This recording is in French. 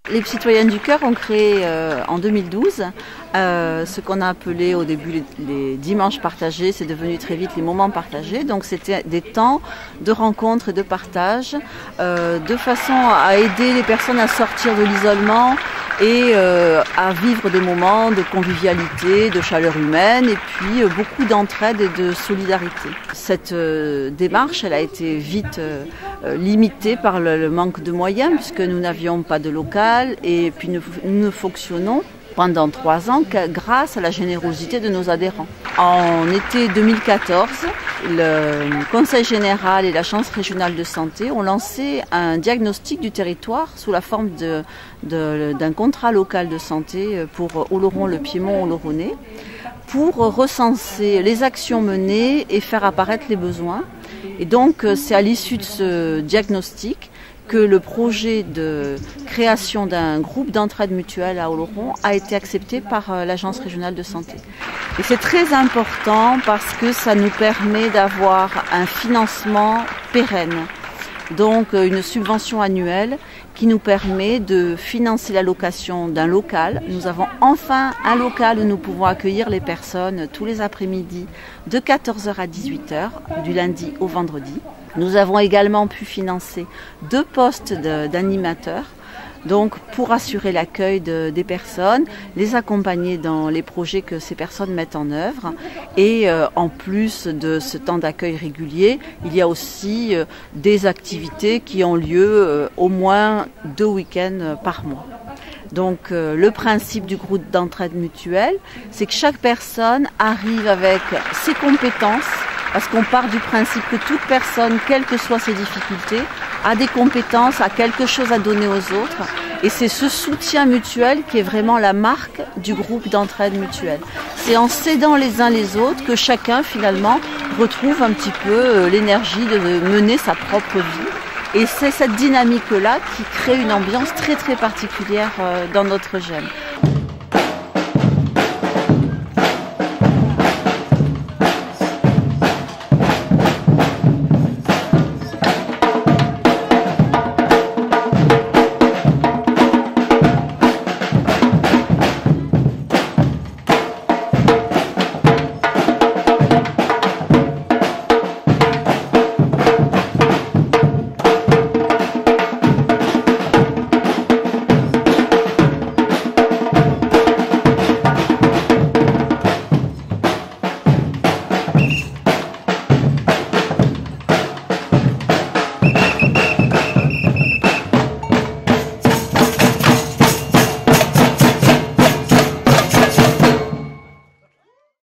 Les Citoyennes du Cœur ont créé en 2012 ce qu'on a appelé au début les dimanches partagés. C'est devenu très vite les moments partagés. Donc c'était des temps de rencontre et de partage de façon à aider les personnes à sortir de l'isolement et à vivre des moments de convivialité, de chaleur humaine et puis beaucoup d'entraide et de solidarité. Cette démarche, elle a été vite limitée par le manque de moyens puisque nous n'avions pas de local et puis nous ne fonctionnons pendant 3 ans grâce à la générosité de nos adhérents. En été 2014, le Conseil général et l'Agence régionale de santé ont lancé un diagnostic du territoire sous la forme d'un contrat local de santé pour Oloron, le Piémont, Oloronnais, pour recenser les actions menées et faire apparaître les besoins. Et donc c'est à l'issue de ce diagnostic que le projet de création d'un groupe d'entraide mutuelle à Oloron a été accepté par l'Agence régionale de santé. Et c'est très important parce que ça nous permet d'avoir un financement pérenne, donc une subvention annuelle qui nous permet de financer la location d'un local. Nous avons enfin un local où nous pouvons accueillir les personnes tous les après-midi de 14h à 18h, du lundi au vendredi. Nous avons également pu financer 2 postes d'animateurs, donc pour assurer l'accueil des personnes, les accompagner dans les projets que ces personnes mettent en œuvre. Et en plus de ce temps d'accueil régulier, il y a aussi des activités qui ont lieu au moins 2 week-ends par mois. Donc le principe du groupe d'entraide mutuelle, c'est que chaque personne arrive avec ses compétences, parce qu'on part du principe que toute personne, quelles que soient ses difficultés, a des compétences, a quelque chose à donner aux autres. Et c'est ce soutien mutuel qui est vraiment la marque du groupe d'entraide mutuelle. C'est en s'aidant les uns les autres que chacun finalement retrouve un petit peu l'énergie de mener sa propre vie. Et c'est cette dynamique-là qui crée une ambiance très très particulière dans notre GEM.